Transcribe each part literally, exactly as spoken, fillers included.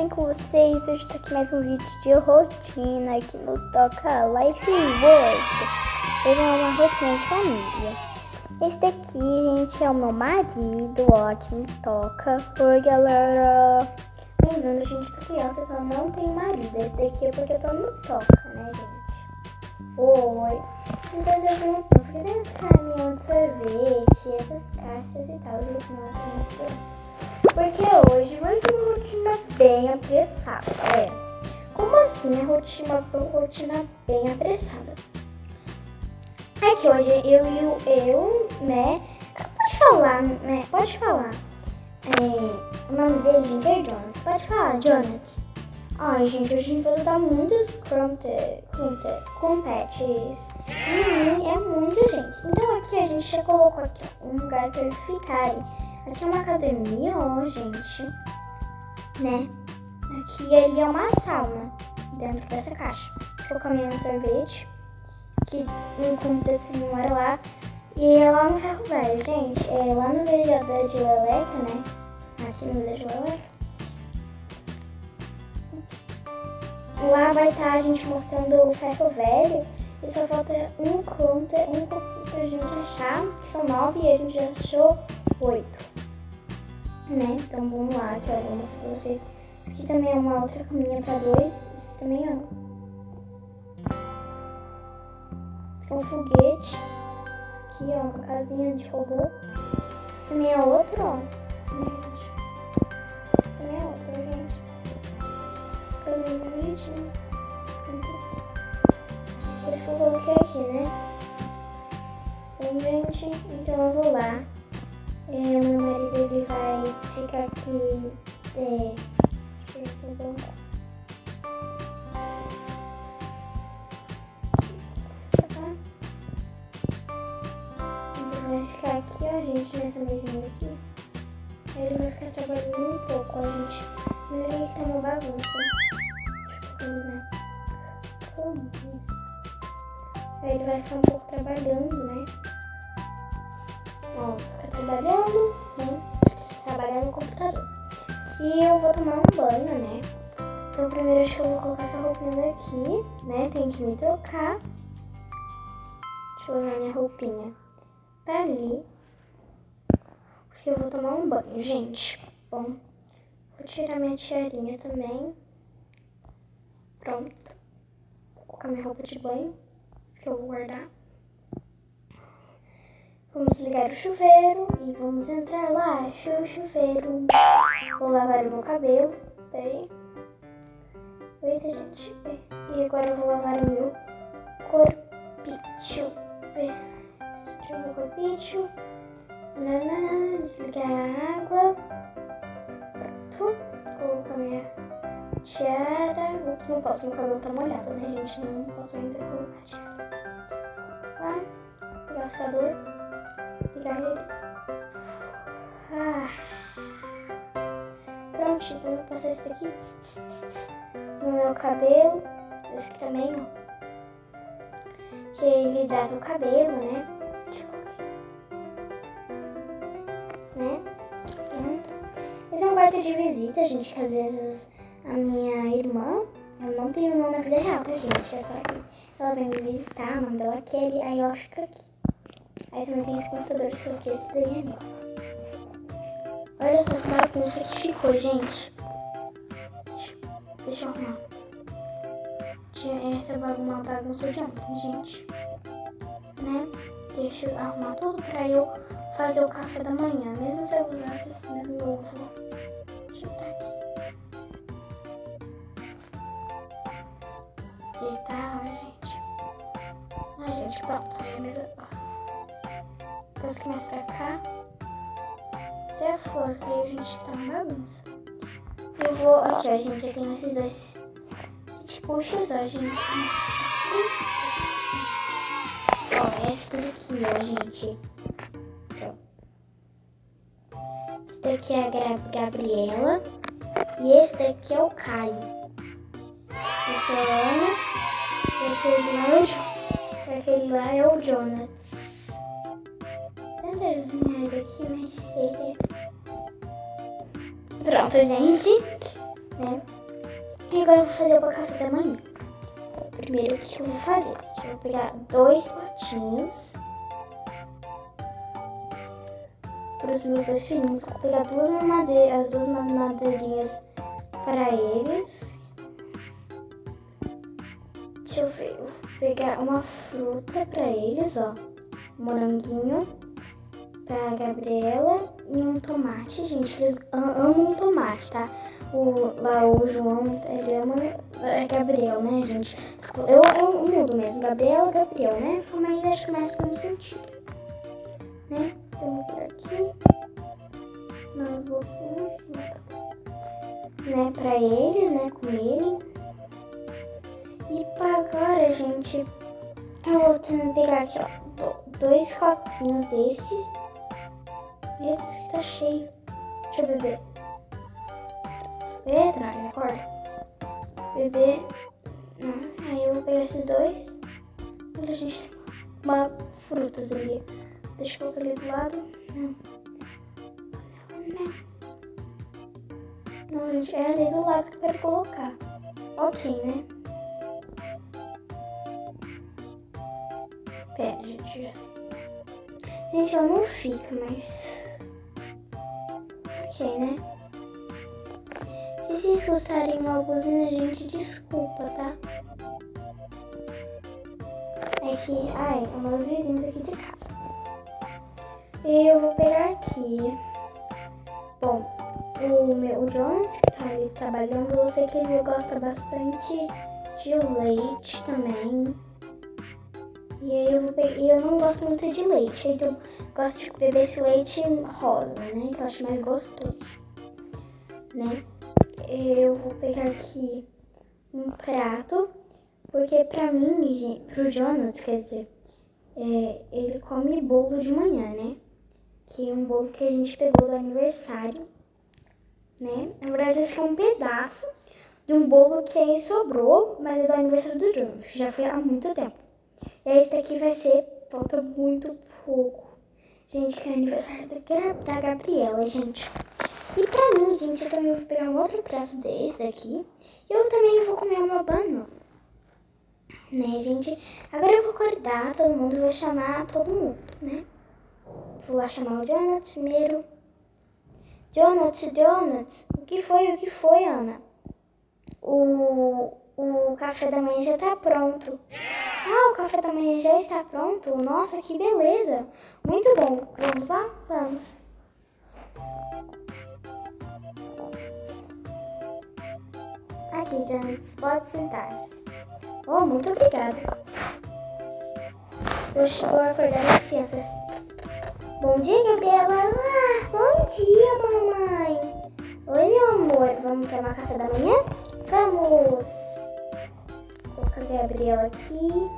bem com vocês? Hoje tá aqui mais um vídeo de rotina aqui no TOCA Life World. Hoje é uma rotina de família. Esse daqui, gente, é o meu marido, ó, que me toca. Oi, galera! Lembrando, gente, que criança só não tem marido. Esse daqui é porque eu tô no TOCA, né, gente? Oi! Então eu pergunto, por que tem esse caminhão de sorvete, essas caixas e tal? Porque hoje vai ser uma rotina bem apressada, galera. Como assim a rotina, rotina bem apressada? É que hoje eu e o eu, né? Pode falar, né? Pode falar. É, o nome dele, gente, é Jonas. Pode falar, Jonas. Ai, gente, hoje a gente vai lutar muitos competes. Hum, é muita gente. Então aqui a gente já colocou aqui ó, um lugar para eles ficarem. Aqui é uma academia, ó, gente. Né? Aqui ali é uma sauna dentro dessa caixa. Esse é o caminhão de sorvete. Que encontra esse número lá. E é lá no Ferro Velho, gente. É lá no vereador de Leleca, né? Aqui no vereador de Leleca. Lá vai estar a gente mostrando o Ferro Velho. E só falta um conto, um conto pra gente achar. Que são nove e a gente já achou oito. Né? Então vamos lá, que eu vou mostrar pra vocês. Esse aqui também é uma outra caminha pra dois. Esse aqui também ó. Esse aqui é um foguete. Esse aqui ó, uma casinha de robô. Esse aqui também é outro, ó. Gente. Esse aqui também é outro, gente. Casinha bonitinha. Por isso que eu coloquei aqui, né? Bom, gente, então eu vou lá. É, meu marido ele vai ficar aqui. É, deixa eu ver aqui o banco. Ele vai ficar aqui, ó, gente, nessa mesinha aqui. Aí ele vai ficar trabalhando um pouco, ó, gente. Não é que tá uma bagunça. Deixa eu colocar na cama. Aí ele vai ficar um pouco trabalhando, né? Ó, fica trabalhando, né? Trabalhando no computador. E eu vou tomar um banho, né? Então primeiro acho que eu vou colocar essa roupinha daqui, né? Tem que me trocar. Deixa eu usar minha roupinha pra ali. Porque eu vou tomar um banho, gente. Bom, vou tirar minha tiarinha também. Pronto. Vou colocar minha roupa de banho. Essa que eu vou guardar. Vamos ligar o chuveiro e vamos entrar lá. Show chuveiro. Vou lavar o meu cabelo. Peraí. Eita, gente. E agora eu vou lavar o meu corpicho. Deixa eu ver o corpicho. Nanana, desligar a água. Pronto. Colocar minha tiara. Ups, não posso. Meu cabelo tá molhado, né, gente? Não posso ainda colocar a tiara. Lá. Pegar o assador. Ligar ele. Ah. Pronto, então eu vou passar esse daqui no meu cabelo. Esse aqui também, ó. Que ele hidrata o cabelo, né? Deixa eu colocar. Né? Pronto. Esse é um quarto de visita, gente, que às vezes a minha irmã, eu não tenho irmã na vida real, tá, gente? É só que ela vem me visitar, o nome dela é Kelly, aí ela fica aqui. Aí também tem esse computador que aqui, esse daí é meu. Olha só que bagunça que ficou, gente. Deixa, deixa eu arrumar. Essa é uma bagunça de ontem, gente. Né? Deixa eu arrumar tudo pra eu fazer o café da manhã. Mesmo se eu usasse assim de novo. Deixa eu botar aqui. E tá, gente. Ah, gente, pronto. A mesa... Depois que mais pra cá. Até a flor, que aí a gente tá na bagunça. Eu vou. Aqui, ó, gente. Eu tenho esses dois puxos, ó, gente. Ó, essa daqui, ó, gente. Esse daqui é a Gra Gabriela. E esse daqui é o Caio. Esse é a Ana. E aquele lá é o, jo aquele lá é o Jonas. Desenhar daqui, mas ele... Pronto, gente, né? E agora eu vou fazer o café da manhã. Primeiro, o que eu vou fazer? Eu vou pegar dois potinhos para os meus dois filhinhos. Vou pegar duas mamadeiras, as duas mamadeirinhas para eles. Deixa eu ver, eu vou pegar uma fruta para eles, ó. Um moranguinho para a Gabriela e um tomate, gente. Eles amam tomate, tá? O, lá o João, ele ama a Gabriel, né, gente? Eu, eu mudo mesmo, Gabriel, Gabriel, né? Mas acho que mais com sentido, né? Então, vou por aqui. Nas bolsinhas, assim, tá? Né, pra eles, né, comerem. E pra agora, gente, eu vou também pegar aqui, ó, dois copinhos desse. Eita, esse aqui tá cheio. Deixa eu beber. Eita, não, acorda. Beber. Hum, aí eu vou pegar esses dois. Olha, gente, tem uma frutas ali. Deixa eu colocar ali do lado. Não. Não, gente, é ali do lado que eu quero colocar. Ok, né? Pera, gente. Gente, ela não fica, mas... Ok, né? Se vocês gostarem uma buzina, gente, desculpa, tá? É que... Ai, é meus vizinhos aqui de casa. Eu vou pegar aqui... Bom, o meu o Jones, que tá ali trabalhando, eu sei que ele gosta bastante de leite também. E aí eu, vou pegar, e eu não gosto muito de leite, então eu gosto de beber esse leite rosa, né? Que eu acho mais gostoso, né? Eu vou pegar aqui um prato, porque pra mim, pro Jonas, quer dizer, é, ele come bolo de manhã, né? Que é um bolo que a gente pegou do aniversário, né? Na verdade, esse é um pedaço de um bolo que aí sobrou, mas é do aniversário do Jonas, que já foi há muito tempo. E esse daqui vai ser, falta muito pouco. Gente, que é aniversário da, da Gabriela, gente. E pra mim, gente, eu também vou pegar um outro prato desse daqui. E eu também vou comer uma banana. Né, gente? Agora eu vou acordar todo mundo e vou chamar todo mundo, né? Vou lá chamar o Jonathan primeiro. Jonathan, Jonathan, o que foi, o que foi, Ana? O, o café da manhã já tá pronto. Ah, o café da manhã já está pronto? Nossa, que beleza! Muito bom. Vamos lá? Vamos. Aqui, Jonathan, pode sentar-se. Oh, muito obrigada. Eu vou acordar as crianças. Bom dia, Gabriela. Ah, bom dia, mamãe. Oi, meu amor. Vamos tomar café da manhã? Vamos. Vou colocar a Gabriela aqui.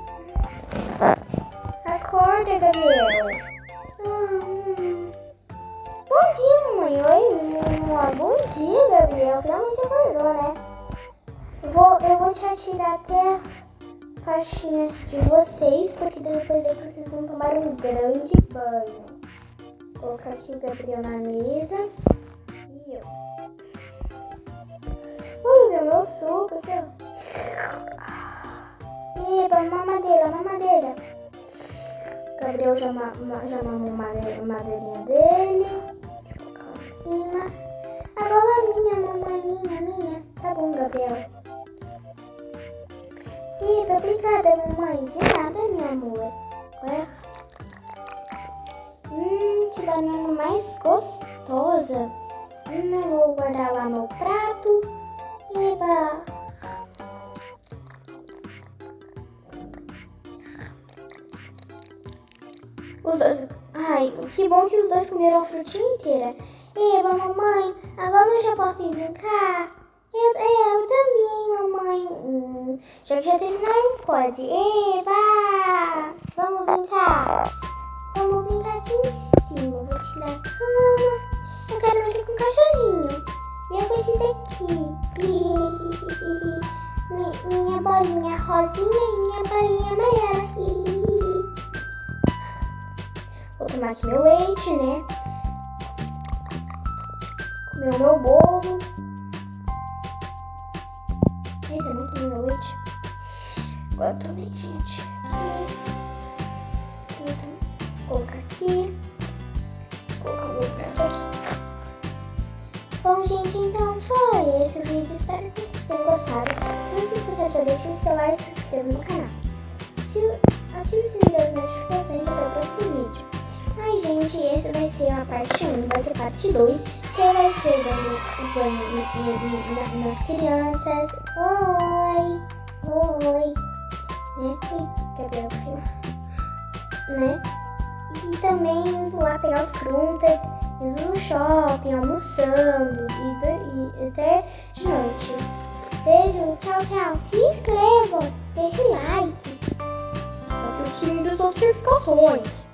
Acorda, Gabriela. Ah, hum. Bom dia, mamãe. Oi, hum, bom dia, Gabriela. Finalmente acordou, né? Vou, eu vou te tirar até as faixinhas de vocês, porque depois daí vocês vão tomar um grande banho. Vou colocar aqui o Gabriel na mesa. E eu. Vou beber meu suco aqui, ó. Eba, mamadeira, mamadeira. O Gabriel já, ma, já mamou a madeirinha dele. Vou colocar lá em cima. Agora minha, mamãe, minha, minha. Tá bom, Gabriel. Eba, obrigada, mamãe. De nada, meu amor. Agora... Hum, que banana mais gostosa. Hum, eu vou guardar lá no prato. Eba. Os dois... Ai, que bom que os dois comeram a frutinha inteira. Eba, mamãe, agora eu já posso ir brincar? Eu, eu também, mamãe. Hum, já que já terminaram, pode. Eba! Vamos brincar. Vamos brincar aqui em cima. Vou tirar a cama. Eu quero brincar com o cachorrinho. E eu com esse daqui. Minha bolinha rosinha e minha bolinha amarela. Vou tomar aqui meu leite, né? Comer o meu bolo. Eita, não tomei meu leite. Agora eu tomei, gente. Aqui. Então, vou colocar aqui. Vou colocar o meu prato aqui. Bom, gente, então foi esse o vídeo. Espero que vocês tenham gostado. Se vocês gostaram, já deixem seu like e se inscreva no canal. Se, ative o sininho das notificações até o próximo vídeo. Ai, gente, esse vai ser a parte um, vai ter parte dois, que vai ser dando o banho nas crianças. Oi! Oi! Né? Gabriel, né? E também indo lá pegar os crumpets, indo no shopping, almoçando e, e até de noite. Beijo, tchau, tchau. Se inscrevam, deixe like. Ative o sininho das notificações.